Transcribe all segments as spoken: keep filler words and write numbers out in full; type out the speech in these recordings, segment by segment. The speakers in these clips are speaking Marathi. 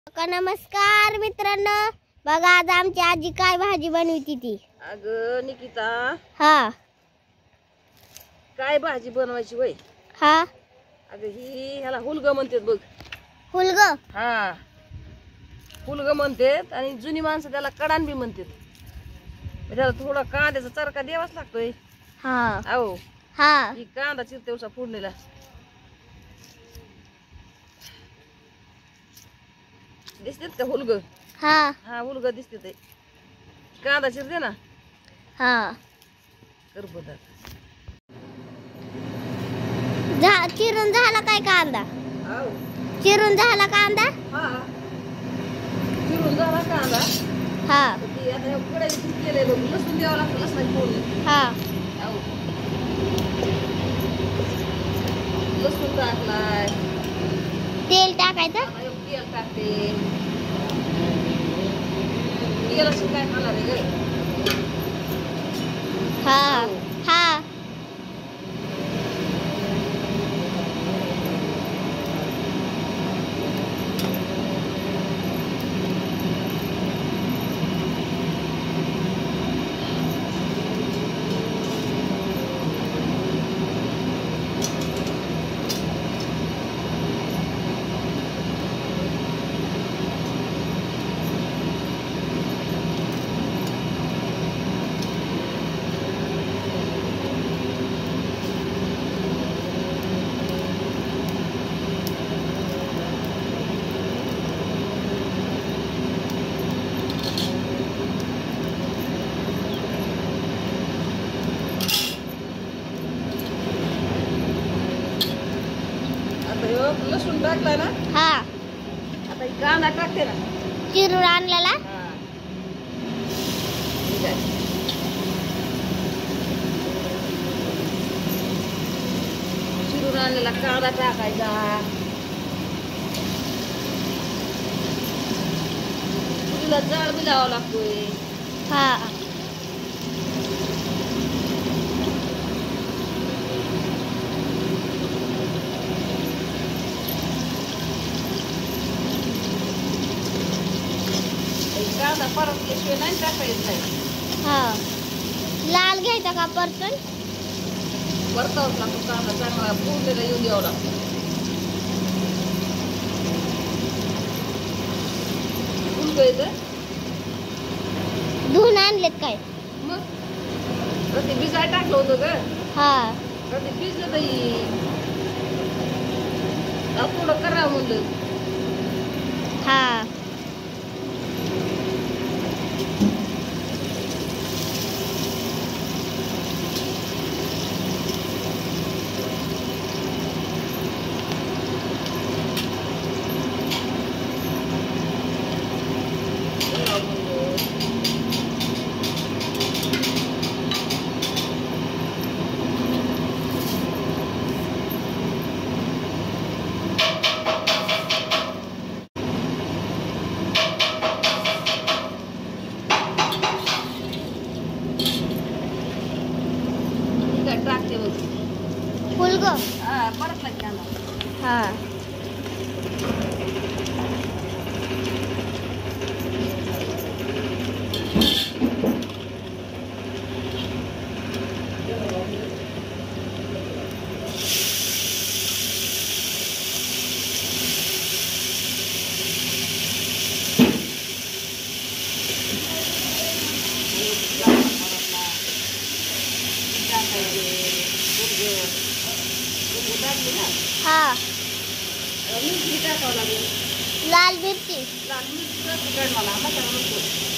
का नमस्कार मित्रांनो, बघा आज आमची आजी काय भाजी बनवती ती. अगं निकिता, हा काय भाजी बनवायची वय? हा अगं ही ह्याला हुलग म्हणतात बघ. हुलग. हा हुलग म्हणतात आणि जुनी माणसं त्याला कडान बी म्हणतात. त्याला थोडा कांद्याचा चरका द्यावाच लागतोय. हा अहो हा ही कांदा चिरते उसा फोडणीला. दिसतेत का हुलग? हा हा हुलग दिसते ते. कांदा चिरते ना. हा कर बदल. झा चिरून झाला काय कांदा? अहो चिरून झाला कांदा? हा चिरून झाला कांदा. हा ती आता कढई केले बघ, लसूण द्यावं लागतं, लसणाची फोडणी. हा अहो लसूण टाकलाय, तेल टाकायचं. आता एक तेल टाकते. तेलाशी काय खाणार आहे ग? हा अहो, हा आता ह्यो लसूण टाकलाय ना, हा आता ही कांदा टाकते ना. चिरून आणलेला. हा ठीक आहे. चिरून आणलेला कांदा टाकायचा. तुला जाळ बी लावावा लागतोय. हा कांदा परतल्याशिवाय नाही टाकायचं नाही. हा लाल घ्यायचा का परतून? परतावच लागतो कांदा, चांगला फोडणीला येऊन द्यावं लागतं. फुलकं येतं धुवून आणलेत काय? मग ते भिजायला टाकलं होतं ग. हा ते भिजलं नाही. थोडं करावं म्हणलं. हा टाकते बघ. हुलग. हा परत लागते कांदा. हा हा मिरची टाकावं लागेल. लाल मिरची. लाल मिरची तिखट मला मसाला नको.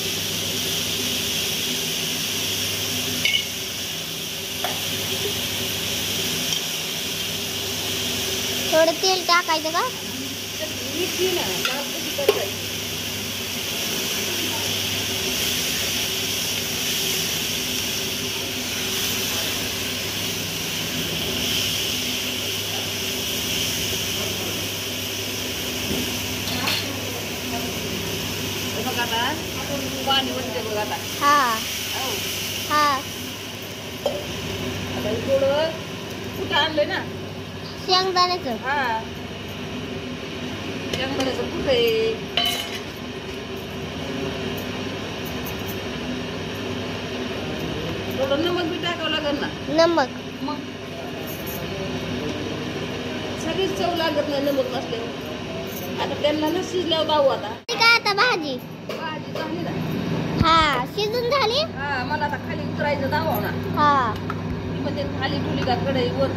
थोडं तेल टाकायचं का? मिरची ना लाल कशी करायची. बघ आता आपण पाणी वरते बघ आता. हा हो हा आता हे थोडं कुठं आणलंय ना. शेंगदाण्याचं. हा शेंगदाण्याचं कुठं आहे. त्याला नमक बी टाकावं लागेल ना. नमक. मग सगळीच चव लागत नाही नमक नसल्यावर. आता त्यांना ना शिजल्यावर दाऊ आता. काय आता भाजी भाजी झाली ना. हा शिजून झाली. हा मला आता खाली उतरायचं दावा ना. हा ती म्हणजे खाली ठुली का कढई वर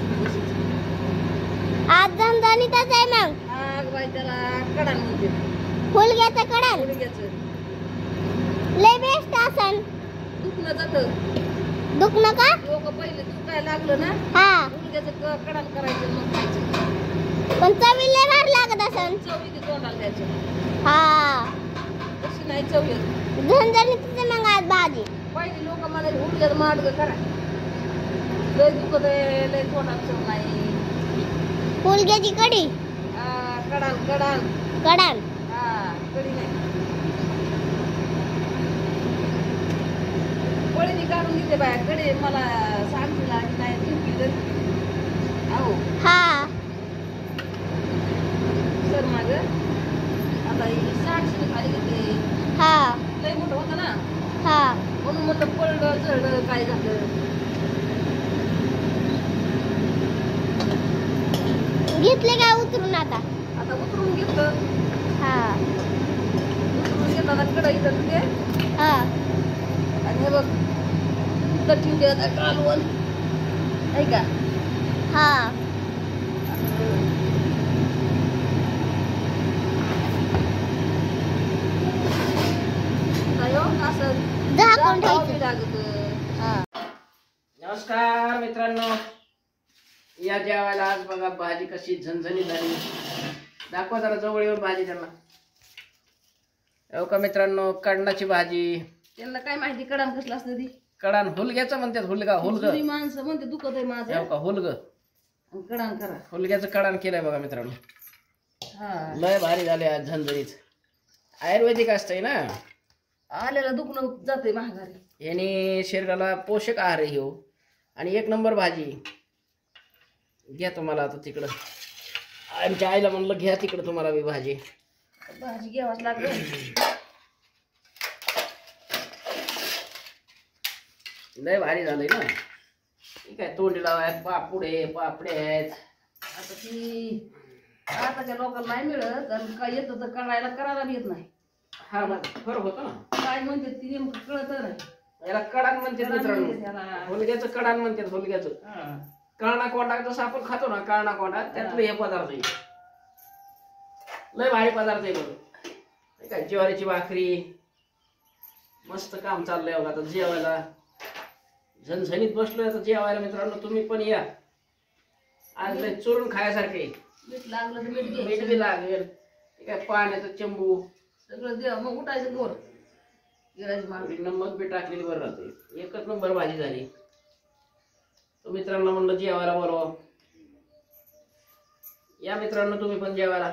आज झणझणीतच आहे मग. आग बाई त्याला कडान म्हणते. फुलग्याचं कडान मुलग्याचं लय बेस्ट असन. दुखणं जातं. दुखणं का? लोक पहिले दुखायला लागलं ना हा मुलग्याचं कडान करायचं मग खायचं. पण चवीला भारी लागत असन. चव येते तोंडाला द्यायचं. हा तशी नाही चव येत. झणझणीतच आहे मग आज भाजी. पहिले लोक मला मुलग्याचं माडगं करा. लय दुखत आहे लय तोंडाला चव नाही. फुलग्याची कढी हा कडान कडान कडान. हा कडी नाही. पळीनी काढून घेते बाया कडे मला सांगतील आणि नाही जिंकली तर आहो हा सर माग आता ही साठशे खाली घेते. हा लय मोठं होतं ना हा म्हणून म्हटलं पडलं चढलं काय झालं. घेतले का उतरून आता? आता उतरून घेतलं. हा उतरून घेताना कढई तर ते हा आणि हे बघ तर ठेवते आता कालवण आहे का. हा असं झाकून जाळावं ठेवायचं. लागतं. हा नमस्कार मित्रांनो, या जेवायला आज बघा भाजी कशी झणझणीत झाली. दाखवा जरा जवळ येऊन भाजी त्यांना. हो का मित्रांनो, कडणाची भाजी. त्यांना काय माहिती कडान कसलं असतं ती. कडान हुलग्याचं म्हणतात. हुलगा हुलग जुनी माणसं म्हणते दुखत आहे माझं हो का हुलग आणि कडान करा. हुलग्याचं कडान केलंय बघा मित्रांनो. हा लय भारी झाले आज झणझणीत. आयुर्वेदिक असतंय ना. आलेलं दुखणं जाते महागारी. याने शरीराला पोषक आहार आहे हो. आणि एक नंबर भाजी. घ्या तुम्हाला आता तिकडं. आमच्या आईला म्हणलं घ्या तिकडं तुम्हाला बी भाजी. भाजी घ्यावाच लागलं. लय भारी झालंय ना. ठीक आहे, तोंडी लावाय पापुडे पापडे आहेत. आता ती आताच्या लोकांना नाही मिळत आणि काय येतं तर करायला करायला बी येत नाही. हा मग फरक होतो ना. काय म्हणते ती नेमकं कळत नाही. याला कडान म्हणतात कडान मित्रांनो. म्हणतात याला. हुलग्याचं कडान म्हणतात. हुलग्याचं हा. काळणा कोंडा जसं आपण खातो ना, काळणा कोंडा त्यातलं हे पदार्थ आहे. लय भारी पदार्थ आहे बघ. ठीक आहे, ज्वारीची भाकरी. मस्त काम चाललंय बघा आता जेवायला. झणझणीत बसलोय आता जेवायला मित्रांनो. तुम्ही पण या. आज लय चोरून खायसारखे. मीठ लागलं तर मीठ मीठ घ्यायचं. बी लागेल. ठीक आहे, पाण्याचं चंबू. सगळं दे मग उठायचं गोर गिरायची मागणी. थोडी नमक बी टाकलेली बरं राहते. एकच नंबर भाजी झाली. तो मित्रांना म्हणलं जेवायला बोलवा. या मित्रांनो तुम्ही पण जेवायला.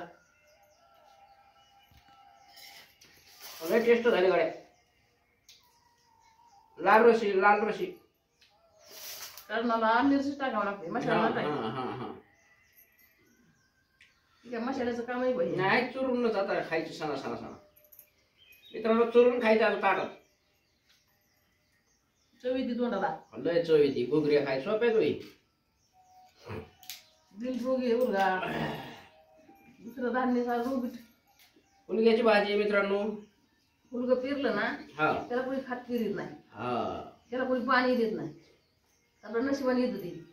लय टेस्ट झाली गाड्या. लाल रशी लाल रशी. कारण मला मिरची टाकावं लागते हा, मसाला हा, टाकायचा. हा, हा. ठीक आहे, मसाल्याचं कामही पाहिजे. नाही चुरूनच आता खायची सणा सणा सणा. मित्रांनो चुरून खायचं आता ताटात. चवी ती तोंडाला. लय चव येते. घुगऱ्या खाय सोप्यात होई. दिल रोगी उरगा दुसरं धान्य सारं रोगीट. हुलग्याची भाजी मित्रांनो. फुलगं पेरलं ना हा त्याला कोणी खात पेरीत नाही. हा त्याला कोणी पाणी देत नाही. आपल्या नशिबाने येत ती.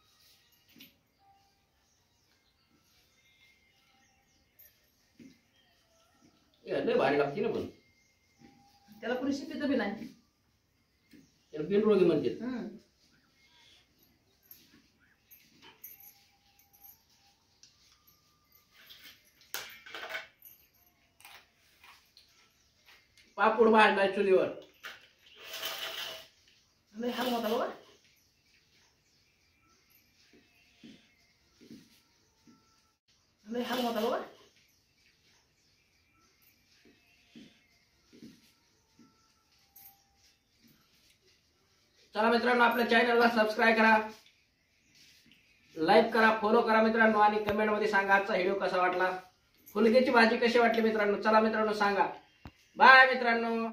लय भारी लागते ना पण. त्याला कोणी शिकत बी नाही. त्याला बिनरोगी म्हणतात. हम्म. पापूड भाजलाय चुलीवर. लय हाल होता बाबा. लय हाल होता बाबा. चला मित्रांनो, आपल्या चॅनलला सबस्क्राईब करा, लाईक करा, फॉलो करा मित्रांनो. आणि कमेंट मध्ये सांगा आजचा व्हिडिओ कसा वाटला. फुलग्याची भाजी कशी वाटली मित्रांनो. चला मित्रांनो सांगा. बाय मित्रांनो.